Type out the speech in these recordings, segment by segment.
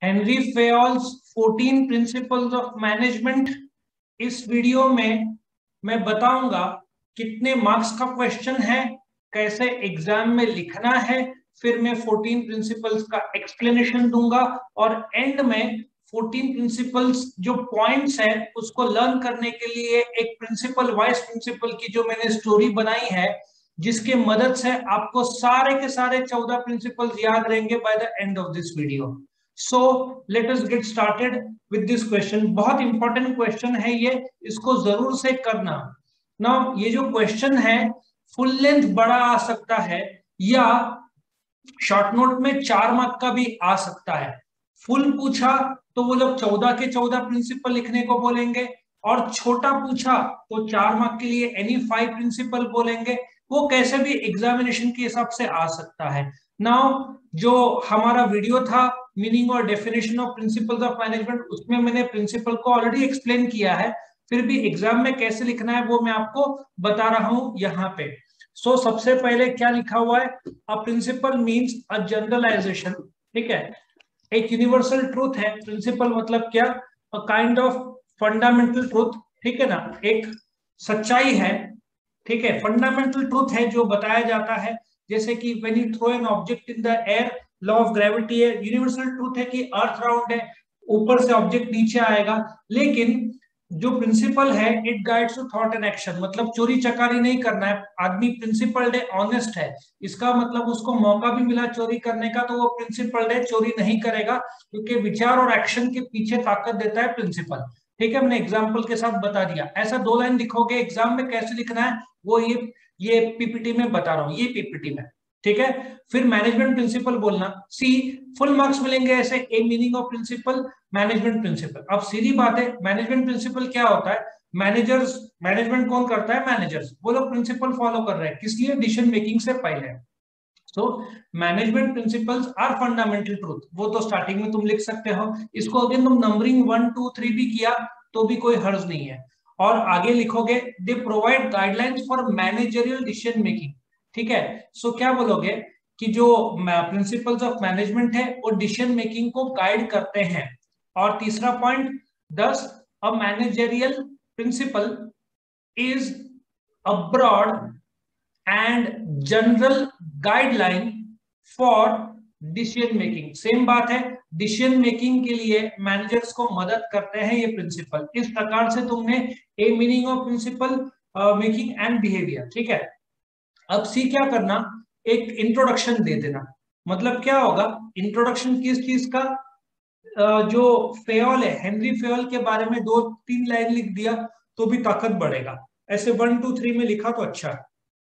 Henry Fayol's 14 principles of management. इस video में मैं बताऊंगा कितने मार्क्स का क्वेश्चन है, कैसे एग्जाम में लिखना है, फिर मैं 14 प्रिंसिपल्स का एक्सप्लेनेशन दूंगा और एंड में 14 प्रिंसिपल्स जो पॉइंट्स है उसको लर्न करने के लिए एक प्रिंसिपल वाइस प्रिंसिपल की जो मैंने स्टोरी बनाई है, जिसकी मदद से आपको सारे के सारे 14 प्रिंसिपल्स याद रहेंगे by the end of this video. So let us get started with this question. बहुत इंपॉर्टेंट क्वेश्चन है ये, इसको जरूर से करना। नाउ ये जो क्वेश्चन है फुल लेंथ बड़ा आ सकता है या शॉर्ट नोट में 4 मार्क का भी आ सकता है। फुल पूछा तो वो लोग 14 के 14 प्रिंसिपल लिखने को बोलेंगे, और छोटा पूछा तो 4 मार्क के लिए एनी 5 प्रिंसिपल बोलेंगे। वो कैसे भी एग्जामिनेशन के हिसाब से आ सकता है। नाउ जो हमारा वीडियो था मीनिंग और definition of principles of management, उसमें मैंने प्रिंसिपल को ऑलरेडी एक्सप्लेन किया है, फिर भी एग्जाम में कैसे लिखना है वो मैं आपको बता रहा हूं यहाँ पे। सो सबसे पहले क्या लिखा हुआ है, a principle means a generalisation. ठीक है, एक यूनिवर्सल ट्रूथ है। प्रिंसिपल मतलब क्या, a kind of fundamental truth. ठीक है ना, एक सच्चाई है। ठीक है, फंडामेंटल ट्रूथ है जो बताया जाता है। जैसे कि when you throw an object in the air, law of gravity है। यूनिवर्सल ट्रूथ है कि अर्थ राउंड है, ऊपर से ऑब्जेक्ट नीचे आएगा। लेकिन जो प्रिंसिपल है, it guides to thought and action. मतलब चोरी चकारी नहीं करना है। आदमी प्रिंसिपल्ड है, ऑनेस्ट है, इसका मतलब उसको मौका भी मिला चोरी करने का तो वो प्रिंसिपल्ड है, चोरी नहीं करेगा, क्योंकि विचार और एक्शन के पीछे ताकत देता है प्रिंसिपल। ठीक है, मैंने एग्जाम्पल के साथ बता दिया। ऐसा 2 लाइन लिखोगे, एग्जाम में कैसे लिखना है वो ये पीपीटी में बता रहा हूँ, ये पीपीटी में। ठीक है, फिर मैनेजमेंट प्रिंसिपल बोलना। सी, फुल मार्क्स मिलेंगे ऐसे। A meaning of principle, management principle. अब सीधी बात है, मैनेजमेंट प्रिंसिपल क्या होता है? मैनेजर्स, मैनेजमेंट कौन करता है? मैनेजर्स। वो लोग प्रिंसिपल फॉलो कर रहे हैं, किस लिए? डिसीजन मेकिंग से पहले। So management principles are fundamental truth. वो तो स्टार्टिंग में तुम लिख सकते हो। इसको अगर तुम नंबरिंग 1 2 3 भी किया तो भी कोई हर्ज नहीं है। और आगे लिखोगे, they provide guidelines for managerial decision making. ठीक है, सो क्या बोलोगे कि जो प्रिंसिपल्स ऑफ मैनेजमेंट है वो डिसीजन मेकिंग को गाइड करते हैं। और तीसरा point, 10, a managerial principle is a broad and general guideline for decision making. Same बात है, डिसीजन मेकिंग के लिए मैनेजर्स को मदद करते हैं ये प्रिंसिपल। इस प्रकार से तुमने a meaning of principle, making and behaviour. ठीक है, अब सी क्या करना, एक इंट्रोडक्शन दे देना। मतलब क्या होगा इंट्रोडक्शन, किस चीज का? जो फेयोल है, हेनरी फेयोल के बारे में 2 3 लाइन लिख दिया तो भी ताकत बढ़ेगा। ऐसे 1 2 3 में लिखा तो अच्छा है।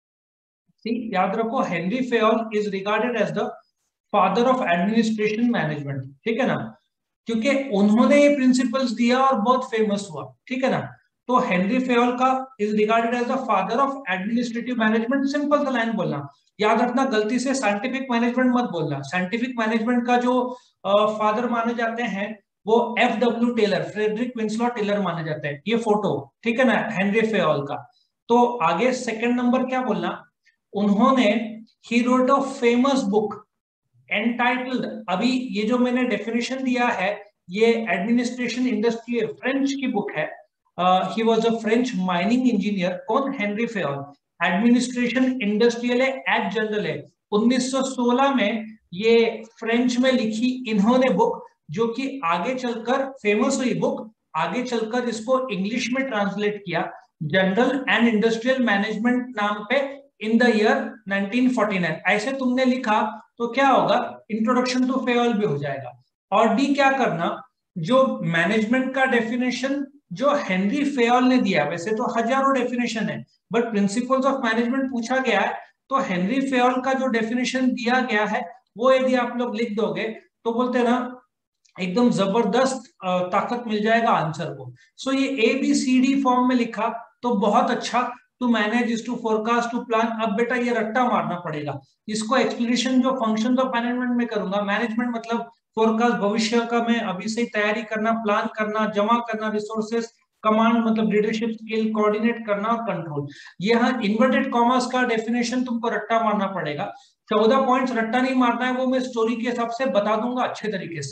याद रखो, Henry Fayol is regarded as the father of administration management. ठीक है ना, क्योंकि उन्होंने ये प्रिंसिपल्स दिया और बहुत फेमस हुआ। ठीक है ना, तो हेनरी फेयोल का is regarded as the father of administrative management. Simple सा लाइन बोलना। याद रखना, गलती से साइंटिफिक मैनेजमेंट मत बोलना। साइंटिफिक मैनेजमेंट का जो फादर माने जाते हैं वो F.W. टेलर, फ्रेडरिक विंसलॉ टेलर माने जाते हैं। ये फोटो, ठीक है ना, हेनरी फेयोल का। तो आगे सेकंड नंबर क्या बोलना, उन्होंने ही wrote a famous book entitled. अभी ये जो मैंने डेफिनेशन दिया है ये एडमिनिस्ट्रेशन इंडस्ट्री फ्रेंच की बुक है। He was a French mining engineer. कौन? Henry Fayol. एडमिनिस्ट्रेशन इंडस्ट्रियल है, एड जनरल है। 1916 में ये फ्रेंच में लिखी इन्होंने बुक, जो कि आगे चलकर फेमस हुई बुक। आगे चलकर इसको इंग्लिश में ट्रांसलेट किया, जनरल एंड इंडस्ट्रियल मैनेजमेंट नाम पे, इन द ईयर 1949। ऐसे तुमने लिखा तो क्या होगा, इंट्रोडक्शन टू फेयोल भी हो जाएगा। और डी क्या करना, जो मैनेजमेंट का डेफिनेशन जो हेनरी फेयोल ने दिया, वैसे तो हजारों डेफिनेशन है बट प्रिंसिपल्स ऑफ मैनेजमेंट पूछा गया है, तो हेनरी फेयोल का जो डेफिनेशन दिया गया है वो यदि आप लोग लिख दोगे तो बोलते ना एकदम जबरदस्त ताकत मिल जाएगा आंसर को। सो ये ABCD फॉर्म में लिखा तो बहुत अच्छा। To manage is to forecast to plan. अब बेटा ये रट्टा मारना पड़ेगा, इसको एक्सप्लेनेशन जो फंक्शन ऑफ मैनेजमेंट में करूंगा। मैनेजमेंट मतलब फोरकास्ट, भविष्य का मैं अभी से तैयारी करना, प्लान करना, जमा करना रिसोर्सेस। कमांड मतलब लीडरशिप स्किल, कोऑर्डिनेट करना और कंट्रोल। यहाँ इन्वर्टेड कॉमर्स का डेफिनेशन तुमको रट्टा मारना पड़ेगा। 14 पॉइंट्स रट्टा नहीं मारना है, वो मैं स्टोरी के हिसाब से बता दूंगा अच्छे तरीके से।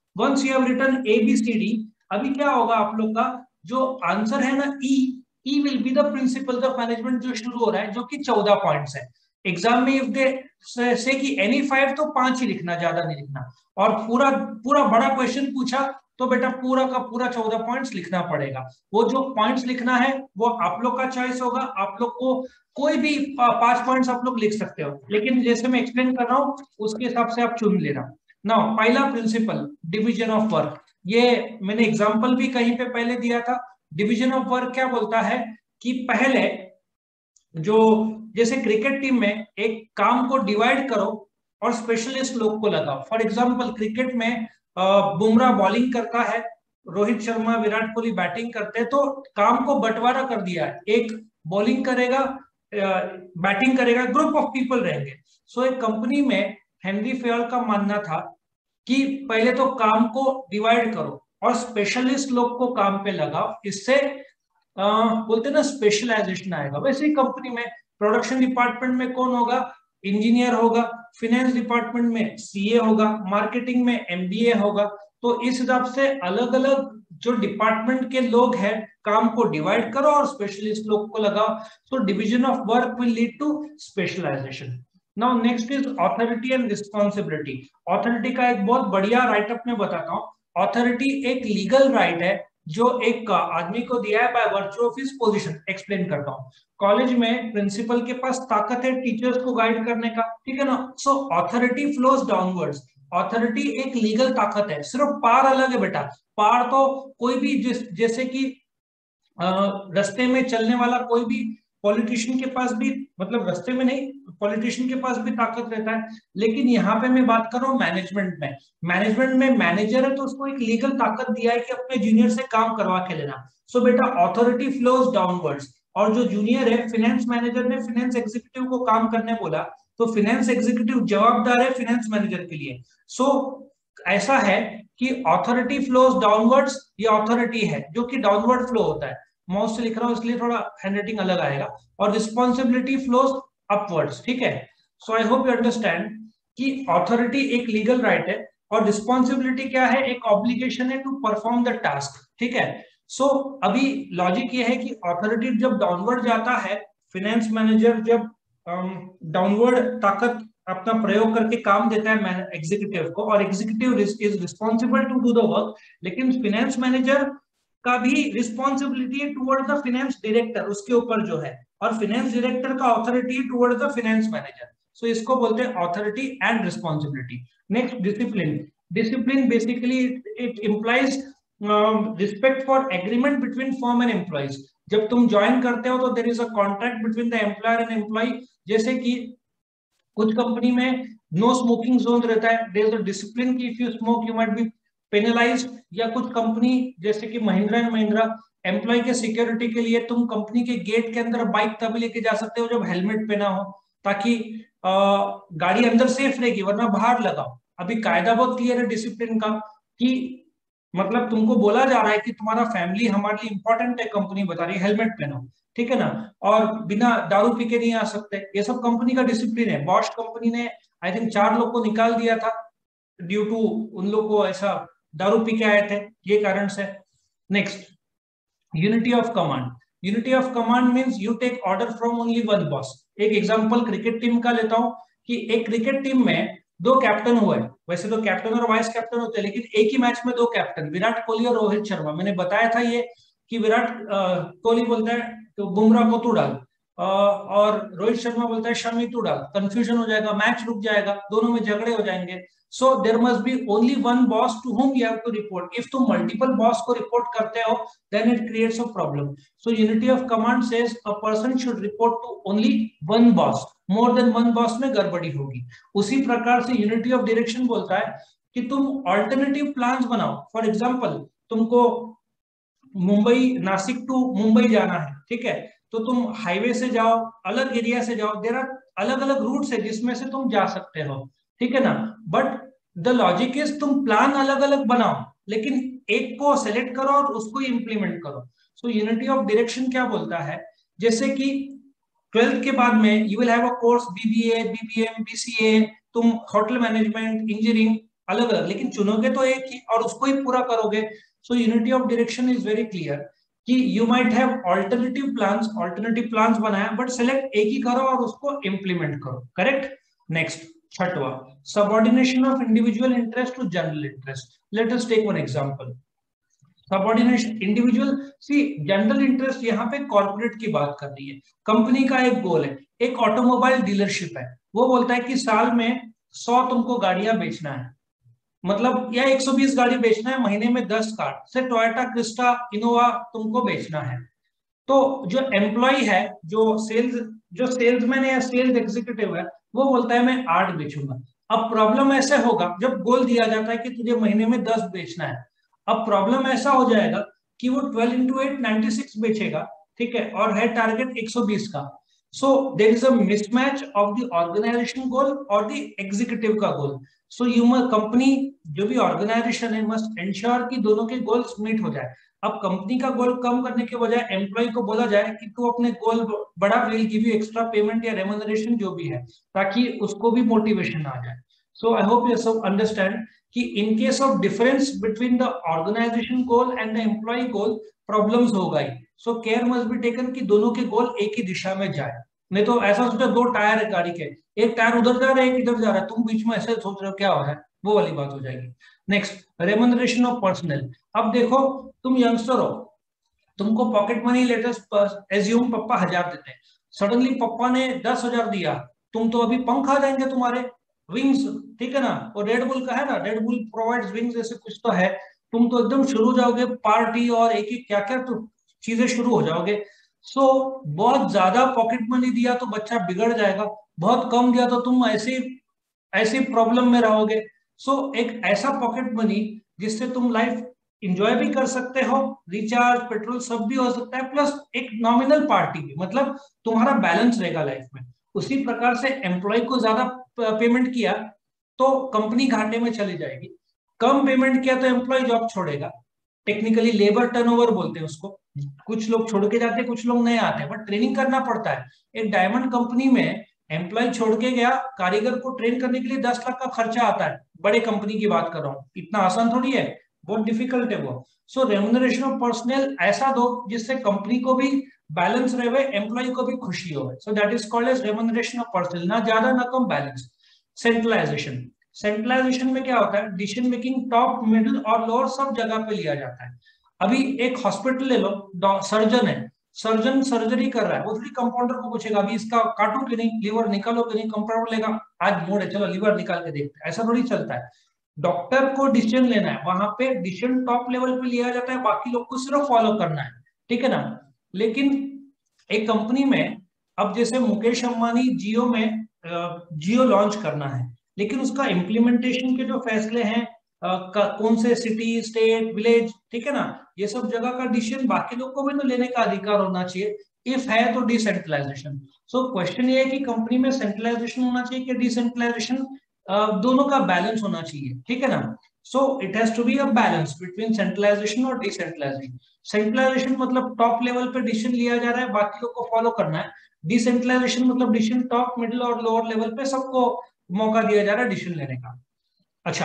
Once you have written ABCD, अभी क्या होगा आप लोग का जो आंसर है ना ई will be the principles of management जो शुरू हो रहा है, जो कि 14 पॉइंट्स है। एग्जाम में इफ दे से कि एनी 5 तो 5 ही लिखना, ज्यादा नहीं लिखना। और पूरा पूरा बड़ा क्वेश्चन पूछा तो बेटा पूरा का पूरा 14 पॉइंट्स लिखना पड़ेगा। वो जो पॉइंट्स लिखना है वो आप लोग का चॉइस होगा, आप लोग को कोई भी 5 पॉइंट्स आप लोग लिख सकते हो, लेकिन जैसे मैं एक्सप्लेन कर रहा हूँ उसके हिसाब से आप चुन लेना। नाउ पहला प्रिंसिपल डिवीजन ऑफ वर्क, ये मैंने एग्जांपल भी कहीं पे पहले दिया था। डिवीजन ऑफ वर्क क्या बोलता है कि पहले जो जैसे क्रिकेट टीम में एक काम को डिवाइड करो और स्पेशलिस्ट लोग को लगाओ। फॉर एग्जांपल क्रिकेट में बुमराह बॉलिंग करता है, रोहित शर्मा विराट कोहली बैटिंग करते हैं, तो काम को बंटवारा कर दिया है, एक बॉलिंग करेगा बैटिंग करेगा, ग्रुप ऑफ पीपल रहेंगे। सो एक कंपनी में हेनरी फेयल का मानना था कि पहले तो काम को डिवाइड करो और स्पेशलिस्ट लोग को काम पे लगाओ, इससे बोलते ना स्पेशलाइजेशन आएगा। वैसे ही कंपनी में प्रोडक्शन डिपार्टमेंट में कौन होगा, इंजीनियर होगा, फाइनेंस डिपार्टमेंट में सीए होगा, मार्केटिंग में एमबीए होगा। तो इस हिसाब से अलग अलग जो डिपार्टमेंट के लोग हैं काम को डिवाइड करो और स्पेशलिस्ट लोग को लगाओ। So division of work will lead to specialisation. Now next is authority and responsibility. Authority का एक बहुत बढ़िया राइटअप में बताता हूँ। ऑथोरिटी एक लीगल राइट है जो एक आदमी को दिया है by virtue of his position. Explain करता हूँ। कॉलेज में प्रिंसिपल के पास ताकत है टीचर्स को गाइड करने का, ठीक है ना। So authority flows downwards. Authority एक लीगल ताकत है, सिर्फ पार अलग है बेटा। पार तो कोई भी जैसे कि रास्ते में चलने वाला कोई भी पॉलिटिशियन के पास भी, मतलब रास्ते में नहीं, पॉलिटिशियन के पास भी ताकत रहता है। लेकिन यहाँ पे मैं बात कर रहा हूँ मैनेजमेंट में। मैनेजमेंट में मैनेजर है तो उसको एक लीगल ताकत दिया है कि अपने जूनियर से काम करवा के लेना। सो बेटा ऑथोरिटी फ्लोज डाउनवर्ड्स। और जो जूनियर है, फाइनेंस मैनेजर ने फाइनेंस एग्जीक्यूटिव को काम करने बोला, तो फाइनेंस एग्जीक्यूटिव जवाबदार है फाइनेंस मैनेजर के लिए। सो ऐसा है कि ऑथोरिटी फ्लोज डाउनवर्ड्स, ये ऑथोरिटी है जो कि डाउनवर्ड फ्लो होता है। माउस से लिख रहा हूं इसलिए थोड़ा हैंडराइटिंग अलग आएगा। और रिस्पॉन्सिबिलिटी फ्लोज अपवर्ड्स, ठीक है। So I hope you understand कि ऑथोरिटी एक लीगल राइट है और रिस्पॉन्सिबिलिटी क्या है, एक ऑब्लिगेशन है टू परफॉर्म द टास्क, ठीक है। सो अभी लॉजिक ये है कि ऑथोरिटी जब डाउनवर्ड जाता है, फाइनेंस मैनेजर जब डाउनवर्ड ताकत अपना प्रयोग करके काम देता है एग्जीक्यूटिव को, और executive is responsible to do the work, लेकिन फाइनेंस मैनेजर का भी रिस्पॉन्सिबिलिटी है टुवर्ड द फाइनेंस डायरेक्टर, उसके ऊपर जो है, और फाइनेंस डायरेक्टर का ऑथोरिटी है toward the finance manager. So इसको बोलते हैं authority and responsibility. Next discipline. Discipline basically it implies respect for agreement between firm and employees. जब तुम ज्वाइन करते हो तो there is a contract between the employer and employee. जैसे कि कुछ कंपनी में नो स्मोकिंग जोन रहता है, देयर इज अ डिसिप्लिन कि if you smoke you might be penalised. या कुछ कंपनी जैसे कि महिंद्रा एंड महिंद्रा, एम्प्लॉय के सिक्योरिटी के लिए तुम कंपनी के गेट के अंदर बाइक तभी लेके जा सकते हो जब हेलमेट पहना हो, ताकि गाड़ी अंदर सेफ रहेगी, वरना बाहर लगाओ। अभी कायदा बहुत क्लियर है डिसिप्लिन का कि मतलब तुमको बोला जा रहा है कि तुम्हारा फैमिली हमारे लिए इंपॉर्टेंट है, कंपनी बता रही है हेलमेट पहनो, ठीक है ना। और बिना दारू पी के नहीं आ सकते, ये सब कंपनी का डिसिप्लिन है। बॉश कंपनी ने आई थिंक 4 लोग को निकाल दिया था ड्यू टू उन लोग को ऐसा दारू पी के आए थे, ये कारण से। Next, unity of command. Unity of command means you take order from only one boss. एक एग्जांपल क्रिकेट टीम का लेता हूं कि एक क्रिकेट टीम में 2 कैप्टन हुए। वैसे तो कैप्टन और वाइस कैप्टन होते हैं, लेकिन एक ही मैच में 2 कैप्टन, विराट कोहली और रोहित शर्मा। मैंने बताया था ये कि विराट कोहली बोलता है तो बुमराह को तू डाल, और रोहित शर्मा बोलता है शमी तू डाल। कंफ्यूजन हो जाएगा, मैच रुक जाएगा, दोनों में झगड़े हो जाएंगे। So there must be only one boss to whom you have to report. If तुम multiple boss को report करते हो, then it creates a problem. So unity of command says a person should report to only one boss. More than one boss में गड़बड़ी होगी। उसी प्रकार से unity of direction बोलता है कि तुम alternative plans बनाओ। For example, तुमको मुंबई नासिक टू मुंबई जाना है, ठीक है, तो तुम हाईवे से जाओ, अलग एरिया से जाओ, देयर आर अलग अलग रूट है जिसमें से तुम जा सकते हो, ठीक है ना। बट द लॉजिक इज तुम प्लान अलग अलग बनाओ, लेकिन एक को सेलेक्ट करो और उसको इंप्लीमेंट करो। सो यूनिटी ऑफ डायरेक्शन क्या बोलता है, जैसे कि 12th के बाद में you will have a course BBA, BBM, BCA, तुम होटल मैनेजमेंट, इंजीनियरिंग, अलग अलग, लेकिन चुनोगे तो एक ही और उसको ही पूरा करोगे। So unity of direction is very clear कि you might have alternative plans बनाया, बट सेलेक्ट एक ही करो और उसको इंप्लीमेंट करो। करेक्ट। नेक्स्ट, छठवा, subordination of individual interest to general interest. Let us take one example. Subordination individual, see general interest यहाँ पे कॉर्पोरेट की बात कर रही है। कंपनी का एक गोल है, एक ऑटोमोबाइल डीलरशिप है, वो बोलता है कि साल में 100 तुमको गाड़ियां बेचना है, मतलब या 120 गाड़ी बेचना है, महीने में 10 कार से टोयोटा क्रिस्टा इनोवा तुमको बेचना है। तो जो एम्प्लॉय है, जो सेल्समैन है या सेल्स एग्जीक्यूटिव है, वो बोलता है मैं 8 बेचूंगा। अब प्रॉब्लम ऐसे होगा, जब गोल दिया जाता है कि तुझे महीने में 10 बेचना है, अब प्रॉब्लम ऐसा हो जाएगा कि वो 12 इंटू 8 96 बेचेगा, ठीक है, और है टारगेट 120 का। So there is a mismatch of the organisation goal और द एग्जीक्यूटिव का goal. So you must, company जो भी ऑर्गेनाइजेशन है, मस्ट एंश्योर कि दोनों के गोल्स मीट हो जाए। अब कंपनी का गोल कम करने के बजाय एम्प्लॉय को बोला जाए कि तू अपने गोल बड़ा, will give you extra payment या रेम्यूनरेशन जो भी है, ताकि उसको भी मोटिवेशन आ जाए। सो आई होप यू सब अंडरस्टैंड कि in case of difference between the organisation goal and the employee goal, problems होगा ही। So care must be taken कि दोनों के गोल एक ही दिशा में जाए। नहीं तो ऐसा सोचो, 2 टायर है गाड़ी के, एक टायर उधर जा रहा है, एक इधर जा रहा है, तुम बीच में ऐसे सोच रहे हो क्या हो रहा है, वो वाली बात हो जाएगी। Next, remuneration of personnel. अब देखो, तुम यंगस्टर हो, तुमको पॉकेट मनी, लेटेस्ट एज्यूम पप्पा 1000 देते हैं, सडनली पप्पा ने 10,000 दिया, तुम तो अभी पंख आ जाएंगे तुम्हारे, विंग्स, ठीक है ना, और रेड बुल का है ना, रेड बुल प्रोवाइड्स विंग्स, ऐसे कुछ तो है, तुम तो एकदम शुरू हो जाओगे पार्टी और एक एक क्या क्या तो चीजें शुरू हो जाओगे। सो बहुत ज्यादा पॉकेट मनी दिया तो बच्चा बिगड़ जाएगा, बहुत कम दिया तो तुम ऐसी ऐसी प्रॉब्लम में रहोगे। सो एक ऐसा पॉकेट मनी जिससे तुम लाइफ इंजॉय भी कर सकते हो, रिचार्ज पेट्रोल सब भी हो सकता है, प्लस एक नॉमिनल पार्टी भी, मतलब तुम्हारा बैलेंस रहेगा लाइफ में। उसी प्रकार से एम्प्लॉय को ज्यादा पेमेंट किया तो कंपनी घाटे में चली जाएगी, कम पेमेंट किया तो एम्प्लॉय जॉब छोड़ेगा। टेक्निकली लेबर टर्नओवर बोलते हैं उसको। कुछ लोग छोड़ के जाते हैं, कुछ लोग नहीं आते, बट ट्रेनिंग करना पड़ता है। एक डायमंड कंपनी में एम्प्लॉय छोड़ के गया, कारीगर को ट्रेन करने के लिए 10 लाख का खर्चा आता है, बड़े कंपनी की बात कर रहा हूँ, इतना आसान थोड़ी है, बहुत डिफिकल्ट है वो। सो रेम्यूनरेशन ऑफ पर्सनल ऐसा दो जिससे कंपनी को भी बैलेंस रहे, एम्प्लॉय को भी खुशी हो। So that is called as remuneration of personnel, ना ज्यादा ना कम, बैलेंस। सेंट्रलाइजेशन, सेंट्रलाइजेशन में क्या होता है, डिसीजन मेकिंग टॉप मिडिल और लोअर सब जगह पे लिया जाता है। अभी एक हॉस्पिटल ले लो, सर्जन है, सर्जन सर्जरी कर रहा है, वो थोड़ी कंपाउंडर को पूछेगा अभी इसका काटो कि नहीं, लीवर निकालो कि नहीं, कंपाउंडर लेगा आज मूड है चलो लीवर निकाल के देखते हैं, ऐसा थोड़ी चलता है। डॉक्टर को डिसीजन लेना है, वहां पे डिसीजन टॉप लेवल पे लिया जाता है, बाकी लोग को सिर्फ फॉलो करना है, ठीक है ना। लेकिन एक कंपनी में, अब जैसे मुकेश अंबानी जियो में जियो लॉन्च करना है, लेकिन उसका इम्प्लीमेंटेशन के जो फैसले हैं, कौन से सिटी स्टेट विलेज, ठीक है ना, ये सब जगह का डिसीजन बाकी लोग को भी तो लेने का अधिकार होना चाहिए। इफ है तो डिसेंट्रलाइजेशन। सो क्वेश्चन ये है कि कंपनी में सेंट्रलाइजेशन होना चाहिए कि डिसेंट्रलाइजेशन, दोनों का बैलेंस होना चाहिए, ठीक है ना। So it has to be a balance between centralisation और डिसेंट्रलाइजेशन। सेंट्रलाइजेशन मतलब टॉप लेवल पे डिसीजन लिया जा रहा है, बाकी लोग को फॉलो करना है। डिसेंट्रलाइजेशन मतलब डिसीजन टॉप मिडिल और लोअर लेवल पे सबको मौका दिया जा रहा है डिसीजन लेने का। अच्छा,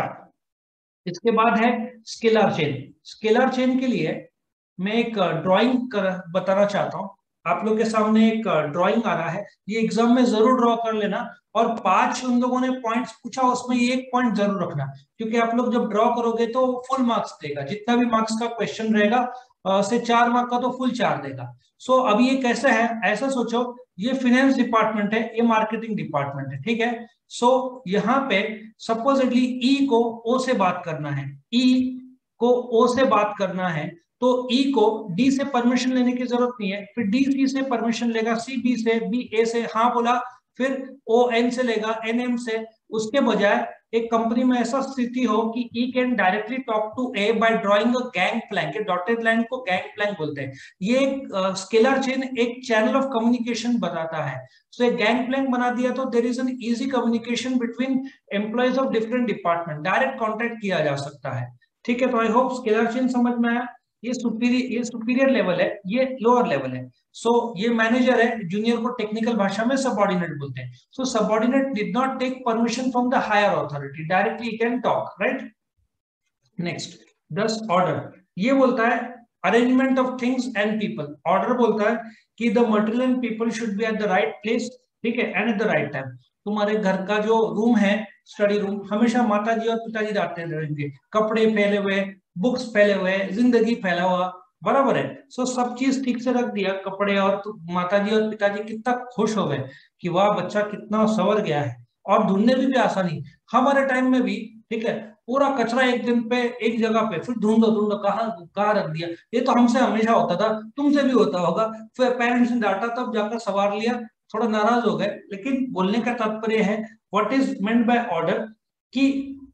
इसके बाद है स्केलर चेन। स्केलर चेन के लिए मैं एक ड्राइंग बताना चाहता हूँ। आप लोग के सामने एक ड्राइंग आ रहा है, ये एग्जाम में जरूर ड्रॉ कर लेना, और 5 उन लोगों ने पॉइंट्स पूछा उसमें ये एक पॉइंट जरूर रखना, क्योंकि आप लोग जब ड्रॉ करोगे तो फुल मार्क्स देगा, जितना भी मार्क्स का क्वेश्चन रहेगा, से 4 मार्क का तो फुल 4 देगा। सो अब ये कैसे है, ऐसा सोचो, ये फाइनेंस डिपार्टमेंट है, ये मार्केटिंग डिपार्टमेंट है, ठीक है। सो यहाँ पे सपोजिटली ई को ओ से बात करना है, ई को ओ से बात करना है, तो ई को डी से परमिशन लेने की जरूरत नहीं है, फिर डी सी से परमिशन लेगा, सी बी से, बी ए से हाँ बोला, फिर ओ एन से लेगा, एन एम से। उसके बजाय एक कंपनी में ऐसा स्थिति हो कि I can directly talk to A by drawing a gang plank, dotted line को गैंग प्लैंक बोलते हैं। ये एक स्केलर चेन एक चैनल ऑफ कम्युनिकेशन बताता है। सो एक गैंग प्लैंक बना दिया तो there is an easy communication between employees of different department, direct contact किया जा सकता है, ठीक है। तो आई होप स्केलर चेन समझ में आया। ये सुपीरियर लेवल है, ये लोअर लेवल है। सो ये मैनेजर है, जूनियर को टेक्निकल भाषा में सबऑर्डिनेट बोलते हैं। So subordinate did not take permission from the higher authority, directly ही can talk, right. Next, 10 order, ये बोलता है arrangement of things and people. Order बोलता है कि the material and people should be at the right place, ठीक है, and at the right time. तुम्हारे घर का जो रूम है, स्टडी रूम, हमेशा माताजी और पिताजी रहते रहेंगे, कपड़े फैले हुए, बुक्स फैले हुए, जिंदगी फैला हुआ, बराबर है। सो सब चीज ठीक से रख दिया, कपड़े, और तो माताजी और पिताजी कितना खुश हो गए कि वाह बच्चा कितना संवर गया है। और ढूंढने भी आसानी, हमारे टाइम में भी, ठीक है, पूरा कचरा एक दिन पे एक जगह पे, फिर ढूंढो ढूंढो कहाँ कहाँ रख दिया। ये तो हमसे हमेशा होता था, तुमसे भी होता होगा। फिर पेरेंट्स ने डांटा, तब जाकर सवार लिया, थोड़ा नाराज हो गए। लेकिन बोलने का तात्पर्य है, what is meant by order, कि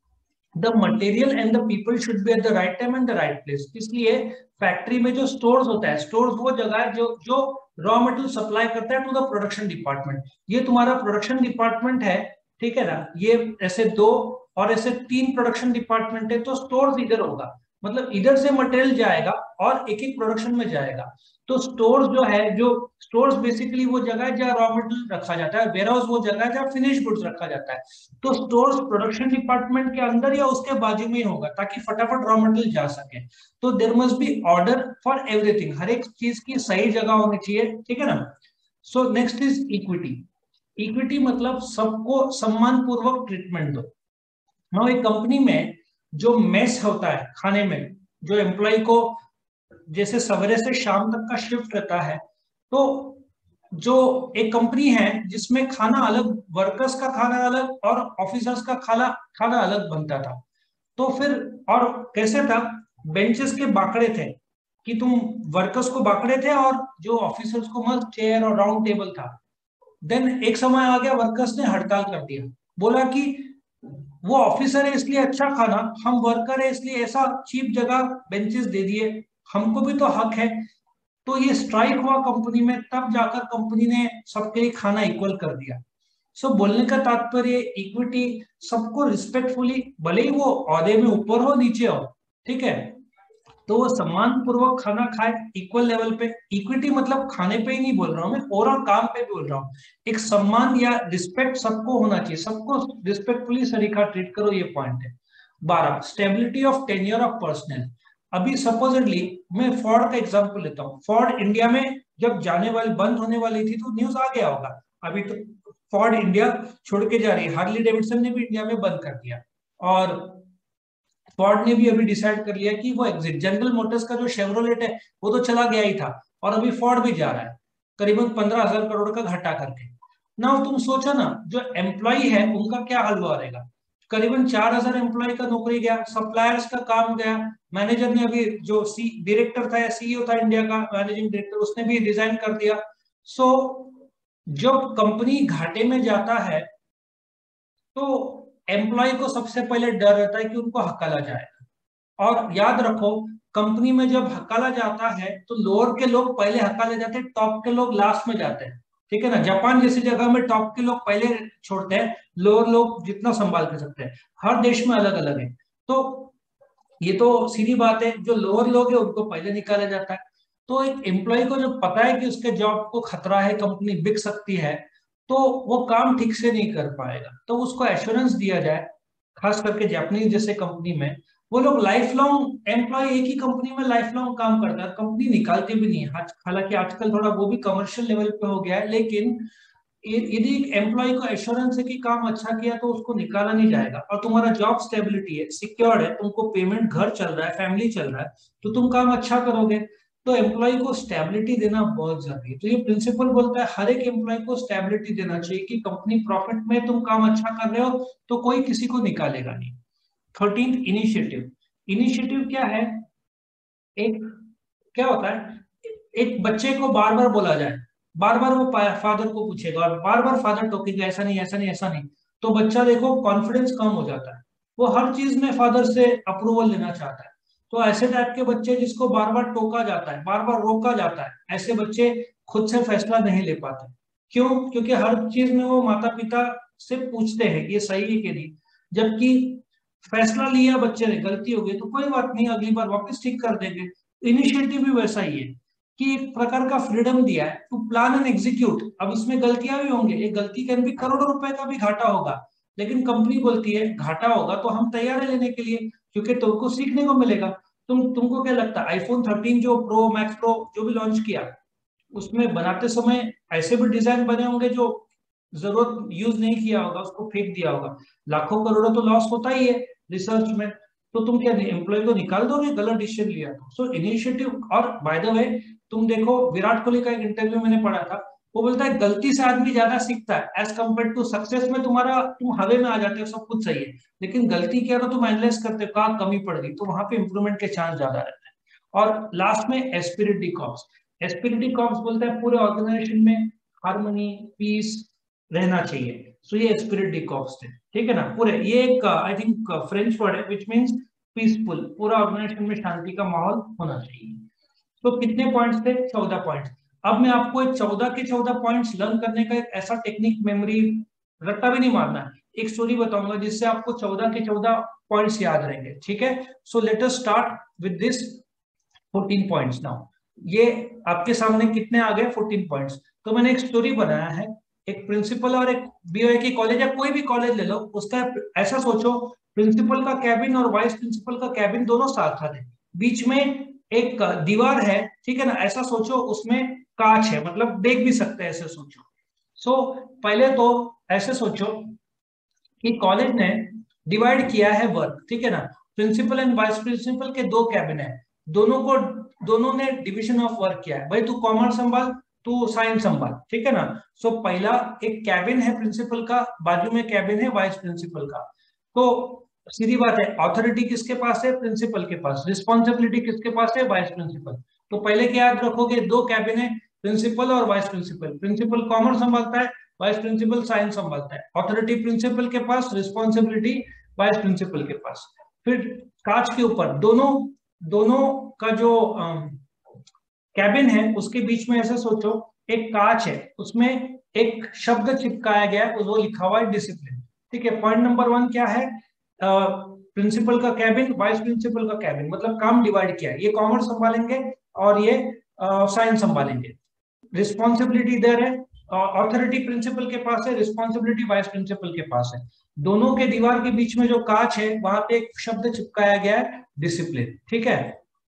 the material and the people should be at the right time and the right place. इसलिए फैक्ट्री में जो स्टोर्स होता है, स्टोर्स वो जगह है जो जो रॉ मटेरियल सप्लाई करता है टू द प्रोडक्शन डिपार्टमेंट। ये तुम्हारा प्रोडक्शन डिपार्टमेंट है, ठीक है ना। ये ऐसे 2 और ऐसे 3 प्रोडक्शन डिपार्टमेंट है, तो स्टोर्स इधर होगा, मतलब इधर से मटेरियल जाएगा और एक एक प्रोडक्शन में जाएगा। तो स्टोर्स जो है, जो स्टोर्स बेसिकली वो जगह है जहाँ रॉ मटेरियल रखा जाता है, वेयर हाउस वो जगह है जहाँ फिनिश गुड्स रखा जाता है। तो स्टोर्स प्रोडक्शन डिपार्टमेंट के अंदर या उसके बाजू में ही होगा, ताकि फटाफट रॉ मटेरियल जा सके। तो there must be order for everything, हर एक चीज की सही जगह होनी चाहिए, ठीक है ना। So next is equity. Equity मतलब सबको सम्मान पूर्वक ट्रीटमेंट दो। नाउ एक कंपनी में जो मेस होता है खाने में, जो एम्प्लॉय को जैसे सवेरे से शाम तक का शिफ्ट रहता है, तो जो एक कंपनी है जिसमें खाना अलग, वर्कर्स का खाना अलग और ऑफिसर्स का खाना खाना अलग बनता था। तो फिर, और कैसे था, बेंचेस के बाकड़े थे कि तुम वर्कर्स को बाकड़े थे और जो ऑफिसर्स को मस्त चेयर और राउंड टेबल था। देन एक समय आ गया, वर्कर्स ने हड़ताल कर दिया, बोला कि वो ऑफिसर है इसलिए अच्छा खाना, हम वर्कर है इसलिए ऐसा चीप जगह बेंचेस दे दिए, हमको भी तो हक है। तो ये स्ट्राइक हुआ कंपनी में, तब जाकर कंपनी ने सबके लिए खाना इक्वल कर दिया। सो बोलने का तात्पर्य, इक्विटी, सबको रिस्पेक्टफुली, भले ही वो ओहदे में ऊपर हो नीचे हो, ठीक है, तो वो सम्मान पूर्वक खाना खाए इक्वल लेवल पे। इक्विटी मतलब खाने पे ही नहीं बोल रहा हूं मैं, ओवरऑल काम पे भी बोल रहा हूँ। एक सम्मान या रिस्पेक्ट सबको होना चाहिए, सबको रिस्पेक्टफुली सरीखा ट्रीट करो, ये पॉइंट है। 12, stability of tenure of personnel. अभी सपोजिटली मैं फोर्ड का एग्जांपल लेता हूँ। फोर्ड इंडिया में जब जाने वाली, बंद होने वाली थी, तो न्यूज आ गया होगा। अभी तो फोर्ड इंडिया छोड़ के जा रही है, हार्ली डेविडसन ने भी इंडिया में बंद कर दिया, और फोर्ड ने भी अभी डिसाइड कर लिया कि वो एग्जिट। जनरल मोटर्स का जो शेवरोलेट है वो तो चला गया ही था, और अभी फोर्ड भी जा रहा है, करीबन 15,000 करोड़ का घाटा करके। ना तुम सोचो ना, जो एम्प्लॉय है उनका क्या हाल हुआ रहेगा। करीबन 4,000 एम्प्लॉय का नौकरी गया, सप्लायर्स का काम गया। मैनेजर ने अभी, जो डायरेक्टर था या सीईओ था इंडिया का, मैनेजिंग डायरेक्टर, उसने भी रिजाइन कर दिया। सो जब कंपनी घाटे में जाता है, तो एम्प्लॉय को सबसे पहले डर रहता है कि उनको हकाला जाएगा। और याद रखो, कंपनी में जब हकाला जाता है तो लोअर के लोग पहले हकाले जाते हैं, टॉप के लोग लास्ट में जाते हैं, ठीक है ना। जापान जैसी जगह में टॉप के लोग पहले छोड़ते हैं, लोअर लोग जितना संभाल कर सकते हैं। हर देश में अलग अलग है। तो ये तो सीधी बात है, जो लोअर लोग है उनको पहले निकाला जाता है। तो एक एम्प्लॉय को जब पता है कि उसके जॉब को खतरा है, कंपनी बिक सकती है, तो वो काम ठीक से नहीं कर पाएगा। तो उसको एश्योरेंस दिया जाए, खास करके जापानीज जैसे कंपनी में। वो लोग लाइफ लॉन्ग एम्प्लॉय, एक ही कंपनी में लाइफ लॉन्ग काम करता है, कंपनी निकालती भी नहीं है। हालांकि आजकल थोड़ा वो भी कमर्शियल लेवल पे हो गया है, लेकिन यदि एक एम्प्लॉय को एश्योरेंस है कि काम अच्छा किया, तो उसको निकाला नहीं जाएगा। और तुम्हारा जॉब स्टेबिलिटी है, सिक्योर्ड है, तुमको पेमेंट, घर चल रहा है, फैमिली चल रहा है, तो तुम काम अच्छा करोगे। तो एम्प्लॉय को स्टेबिलिटी देना बहुत जरूरी है। तो ये प्रिंसिपल बोलता है हर एक एम्प्लॉय को स्टेबिलिटी देना चाहिए कि कंपनी प्रॉफिट में, तुम काम अच्छा कर रहे हो तो कोई किसी को निकालेगा नहीं। 13, इनिशिएटिव। इनिशिएटिव क्या है, एक, क्या होता है, एक बच्चे को बार बार बोला जाए, बार बार वो फादर को पूछेगा और बार बार फादर टोकेगा, ऐसा नहीं ऐसा नहीं ऐसा नहीं, तो बच्चा देखो कॉन्फिडेंस कम हो जाता है, वो हर चीज में फादर से अप्रूवल लेना चाहता है। तो ऐसे टाइप के बच्चे जिसको बार बार टोका जाता है, बार बार रोका जाता है, ऐसे बच्चे खुद से फैसला नहीं ले पाते। क्यों? क्योंकि हर चीज में वो माता पिता से पूछते हैं ये सही है कि नहीं। जबकि फैसला लिया बच्चे ने, गलती हो गई तो कोई बात नहीं, अगली बार वापस ठीक कर देंगे। इनिशिएटिव भी वैसा ही है कि एक प्रकार का फ्रीडम दिया है टू प्लान एंड एग्जीक्यूट। अब इसमें गलतियां भी होंगे, एक गलती कैन भी करोड़ों रुपए का भी घाटा होगा, लेकिन कंपनी बोलती है घाटा होगा तो हम तैयार है लेने के लिए, क्योंकि तुमको सीखने को मिलेगा। तुमको क्या लगता है आईफोन 13 जो प्रो मैक्स प्रो जो भी लॉन्च किया, उसमें बनाते समय ऐसे भी डिजाइन बने होंगे जो जरूरत यूज नहीं किया होगा, उसको फेंक दिया होगा, लाखों करोड़ों तो लॉस होता ही है रिसर्च में। तो तुम क्या एम्प्लॉय को निकाल दोगे गलत डिसीजन लिया तो? So initiative. और बाय द वे तुम देखो विराट कोहली का एक इंटरव्यू मैंने पढ़ा था, वो बोलता है गलती से आदमी ज्यादा सीखता है एज कम्पेयर टू सक्सेस में। तुम्हारा तुम हवे में आ जाते हो, सब कुछ सही है, लेकिन गलती किया तो तुम एनालाइज करते हो कहाँ कमी पड़ गई, तो वहां पे इंप्रूवमेंट के चांस ज्यादा रहते हैं। और लास्ट में esprit de corps. Esprit de corps बोलता है पूरे ऑर्गेनाइजेशन में हार्मनी पीस रहना चाहिए। सो ये एस्पिरिट डी कॉर्प्स थे, ठीक है ना पूरे। ये एक आई थिंक फ्रेंच वर्ड है विच मीन्स पीसफुल, पूरा ऑर्गेनाइजेशन में शांति का माहौल होना चाहिए। तो कितने पॉइंट्स थे? 14 पॉइंट्स। अब मैं आपको एक 14 के 14 पॉइंट्स लर्न करने का एक ऐसा टेक्निक, मेमोरी रट्टा भी नहीं मारना है, एक स्टोरी बताऊंगा जिससे आपको 14 के 14 पॉइंट्स याद रहेंगे, ठीक है? So let us start with this 14 points now. ये आपके सामने कितने आ गए? 14 पॉइंट्स। तो मैंने एक स्टोरी बनाया है, एक प्रिंसिपल और एक बीओए की कॉलेज, या कोई भी कॉलेज ले लो, उसका ऐसा सोचो प्रिंसिपल का कैबिन और वाइस प्रिंसिपल का कैबिन दोनों साथ है, बीच में एक दीवार है, ठीक है ना? ऐसा सोचो उसमें कांच है, मतलब देख भी सकते हैं, ऐसे सोचो। सो पहले तो ऐसे सोचो कि कॉलेज ने डिवाइड किया है वर्क, ठीक है ना? प्रिंसिपल एंड वाइस प्रिंसिपल के दो कैबिन है, दोनों ने डिवीजन ऑफ वर्क किया है, भाई तू कॉमर्स संभाल, तू साइंस संभाल, ठीक है ना? सो पहला एक कैबिन है प्रिंसिपल का, बाजू में कैबिन है वाइस प्रिंसिपल का। तो सीधी बात है, अथॉरिटी किसके पास है? प्रिंसिपल के पास। रिस्पॉन्सिबिलिटी किसके पास है? Vice principal. तो पहले क्या याद रखोगे? दो कैबिन है, प्रिंसिपल और वाइस प्रिंसिपल। प्रिंसिपल कॉमर्स संभालता है, वाइस प्रिंसिपल साइंस संभालता है। अथॉरिटी प्रिंसिपल के पास, रिस्पॉन्सिबिलिटी वाइस प्रिंसिपल के पास। फिर कांच के ऊपर दोनों दोनों का जो कैबिन है उसके बीच में ऐसे सोचो एक कांच है, उसमें एक शब्द चिपकाया गया है, वो लिखा हुआ है डिसिप्लिन, ठीक है? पॉइंट नंबर 1 क्या है? प्रिंसिपल का कैबिन, वाइस प्रिंसिपल का कैबिन, मतलब काम डिवाइड किया है, ये कॉमर्स संभालेंगे और ये साइंस संभालेंगे। रिस्पॉन्सिबिलिटी इधर है, अथॉरिटी प्रिंसिपल के पास है, रिस्पॉन्सिबिलिटी वाइस प्रिंसिपल के पास है। दोनों के दीवार के बीच में जो कांच है वहां पे एक शब्द चिपकाया गया है डिसिप्लिन, ठीक है?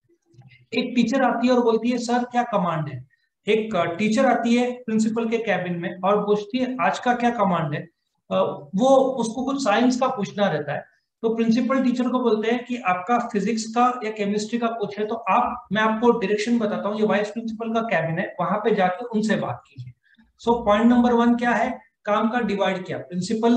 एक टीचर आती है और बोलती है सर क्या कमांड है? एक टीचर आती है प्रिंसिपल के कैबिन में और पूछती है आज का क्या कमांड है? वो उसको कुछ साइंस का पूछना रहता है, तो प्रिंसिपल टीचर को बोलते हैं कि आपका फिजिक्स का या केमिस्ट्री का कुछ है, तो मैं आपको डायरेक्शन बताता हूँ, ये वाइस प्रिंसिपल का कैबिन है, वहां पे जाके उनसे बात कीजिए। सो पॉइंट नंबर 1 क्या है? काम का डिवाइड किया, प्रिंसिपल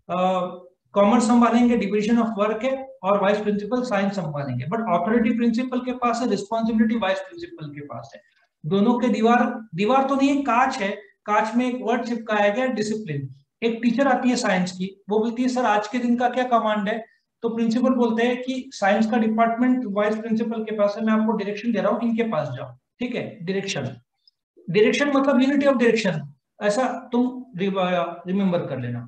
कॉमर्स संभालेंगे, डिवीजन ऑफ वर्क है, और वाइस प्रिंसिपल साइंस संभालेंगे, बट अथॉरिटी प्रिंसिपल के पास है, रिस्पॉन्सिबिलिटी वाइस प्रिंसिपल के पास है। दोनों के दीवार तो नहीं है, कांच है, कांच में एक वर्ड चिपकाया गया डिसिप्लिन। एक टीचर आती है साइंस की, वो बोलती है सर आज के दिन का क्या कमांड है? तो प्रिंसिपल बोलते हैं कि साइंस का डिपार्टमेंट वाइस प्रिंसिपल के पास है, मैं आपको डायरेक्शन दे रहा हूँ, इनके पास जाओ, ठीक है? डायरेक्शन, डायरेक्शन मतलब यूनिटी ऑफ डायरेक्शन, ऐसा तुम रिमेंबर कर लेना।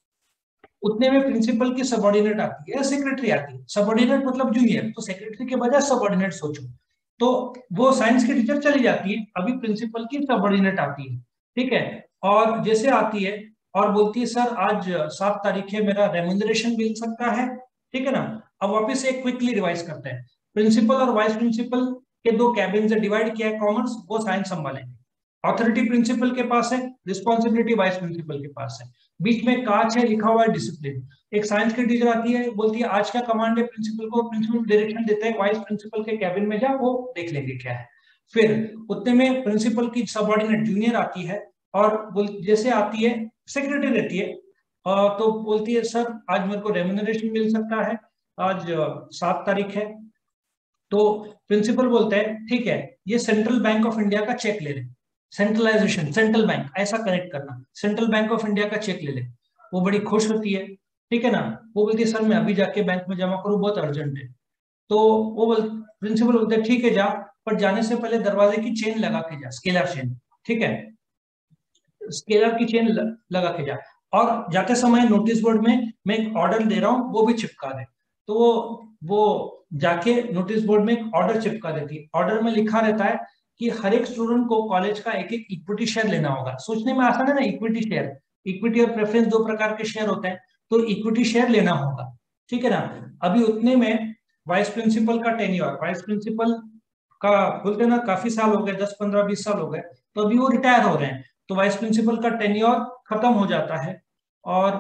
उतने में प्रिंसिपल की सबऑर्डिनेट आती है, सेक्रेटरी आती है। सबऑर्डिनेट मतलब जूनियर, तो सेक्रेटरी के बजाय सबऑर्डिनेट सोचो। तो वो साइंस की टीचर चली जाती है, अभी प्रिंसिपल की सबऑर्डिनेट आती है, ठीक है? और जैसे आती है और बोलती है सर आज 7 तारीख है, मेरा रेम्यूनरेशन मिल सकता है, ठीक है ना? अब वापस एक क्विकली रिवाइज करते हैं। प्रिंसिपल और वाइस प्रिंसिपल के दो कैबिन से डिवाइड किया है, कॉमर्स वो साइंस संभालेंगे। अथॉरिटी प्रिंसिपल के पास है, रिस्पॉन्सिबिलिटी वाइस प्रिंसिपल के पास है। बीच में कांच है, लिखा हुआ है डिसिप्लिन। एक साइंस की टीचर आती है, बोलती है आज क्या कमांड है प्रिंसिपल को? प्रिंसिपल डायरेक्शन देते हैं वाइस प्रिंसिपल के कैबिन में जा, वो देख लेंगे क्या है। फिर उतने में प्रिंसिपल की सबऑर्डिनेट जूनियर आती है और जैसे आती है सेक्रेटरी रहती है, तो बोलती है सर आज मेरे को रेम्यूनरेशन मिल सकता है, आज 7 तारीख है। तो प्रिंसिपल बोलते हैं ठीक है, ये सेंट्रल बैंक ऑफ इंडिया का चेक ले ले। सेंट्रलाइजेशन, सेंट्रल बैंक ऐसा कनेक्ट करना, सेंट्रल बैंक ऑफ इंडिया का चेक ले ले। वो बड़ी खुश होती है, ठीक है ना? वो बोलती है सर मैं अभी जाके बैंक में जमा करूँ, बहुत अर्जेंट है। तो प्रिंसिपल बोलते हैं ठीक है जा, पर जाने से पहले दरवाजे की चेन लगा के जा, स्केलर चेन, ठीक है? स्केलर की चेन लगा के जा, और जाते समय नोटिस बोर्ड में मैं एक ऑर्डर दे रहा हूँ वो भी चिपका दे। तो वो जाके नोटिस बोर्ड में एक ऑर्डर चिपका देती है। ऑर्डर में लिखा रहता है कि हर एक स्टूडेंट को कॉलेज का एक एक इक्विटी शेयर लेना होगा। सोचने में आसान है ना, इक्विटी शेयर, इक्विटी और प्रेफरेंस दो प्रकार के शेयर होते हैं, तो इक्विटी शेयर लेना होगा, ठीक है ना। अभी उतने में वाइस प्रिंसिपल का टेन्योर, वाइस प्रिंसिपल का बोलते ना काफी साल हो गए, 10 15 20 साल हो गए, तो अभी वो रिटायर हो रहे हैं, तो वाइस प्रिंसिपल का टेन्योर खत्म हो जाता है और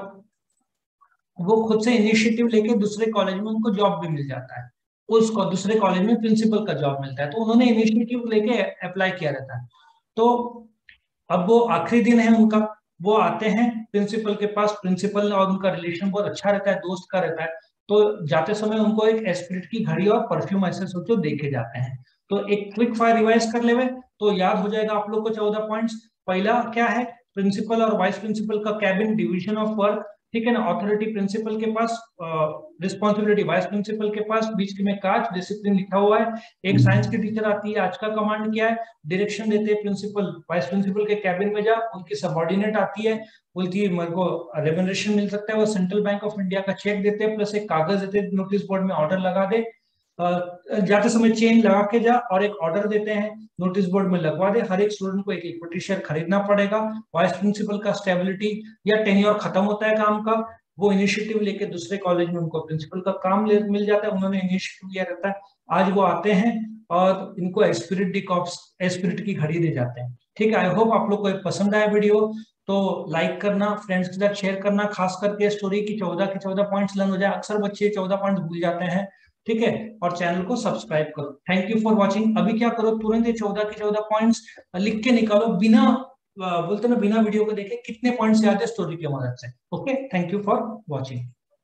वो खुद से इनिशिएटिव लेके दूसरे कॉलेज में उनको जॉब भी मिल जाता है, उसको दूसरे कॉलेज में प्रिंसिपल का जॉब मिलता है, तो उन्होंने इनिशिएटिव लेके अप्लाई किया रहता है। तो अब वो आखिरी दिन है उनका, वो आते हैं प्रिंसिपल के पास, प्रिंसिपल और उनका रिलेशन बहुत अच्छा रहता है, दोस्त का रहता है, तो जाते समय उनको एक एस्पिरिट की घड़ी और परफ्यूम ऐसे सोचो देके जाते हैं। तो एक क्विक फायर रिवाइज कर लेवे तो याद हो जाएगा आप लोग को 14 पॉइंट्स। पहला क्या है, प्रिंसिपल और वाइस प्रिंसिपल का कैबिन, डिवीजन ऑफ वर्क, ठीक है ना। ऑथोरिटी प्रिंसिपल के पास, रिस्पॉन्सिबिलिटी वाइस प्रिंसिपल के पास, बीच में काज डिसिप्लिन लिखा हुआ है। एक साइंस की टीचर आती है, आज का कमांड क्या है, डायरेक्शन देते हैं प्रिंसिपल वाइस प्रिंसिपल के कैबिन में जा, उनकी सबऑर्डिनेट आती है, बोलती है मेरे को रेम्यूनरेशन मिल सकता है, वो सेंट्रल बैंक ऑफ इंडिया का चेक देते हैं, प्लस एक कागज देते हैं, नोटिस बोर्ड में ऑर्डर लगा दे, जाते समय चेन लगा के जा, और एक ऑर्डर देते हैं नोटिस बोर्ड में लगवा दे, हर एक स्टूडेंट को एक इक्विटी शेयर खरीदना पड़ेगा। वाइस प्रिंसिपल का स्टेबिलिटी या टेन्योर खत्म होता है काम का, वो इनिशिएटिव लेके दूसरे कॉलेज में उनको प्रिंसिपल का काम मिल जाता है, उन्होंने इनिशिएटिव लिया रहता है। आज वो आते हैं और इनको एस्पिरिट डी कॉप्स, एस्पिरिट की घड़ी दे जाते हैं, ठीक है। आई होप आप लोग को पसंद आया वीडियो, तो लाइक करना, फ्रेंड्स के साथ शेयर करना, खास करके स्टोरी की 14 के 14 पॉइंट्स लर्न हो जाए, अक्सर बच्चे 14 पॉइंट्स भूल जाते हैं, ठीक है। और चैनल को सब्सक्राइब करो। Thank you for watching. अभी क्या करो, तुरंत ये 14 के 14 पॉइंट्स लिख के निकालो, बिना बोलते ना बिना वीडियो को देखे कितने पॉइंट्स याद है स्टोरी की मदद से। Okay, thank you for watching.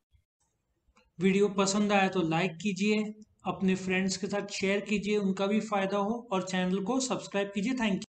Video पसंद आया तो लाइक कीजिए, अपने फ्रेंड्स के साथ शेयर कीजिए, उनका भी फायदा हो, और चैनल को सब्सक्राइब कीजिए। Thank you.